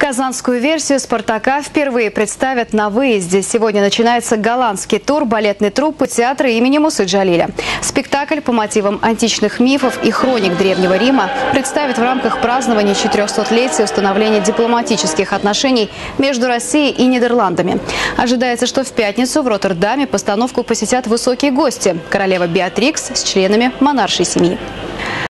Казанскую версию «Спартака» впервые представят на выезде. Сегодня начинается голландский тур балетной труппы театра имени Мусы Джалиля. Спектакль по мотивам античных мифов и хроник Древнего Рима представят в рамках празднования 400-летия установления дипломатических отношений между Россией и Нидерландами. Ожидается, что в пятницу в Роттердаме постановку посетят высокие гости – королева Беатрикс с членами монаршей семьи.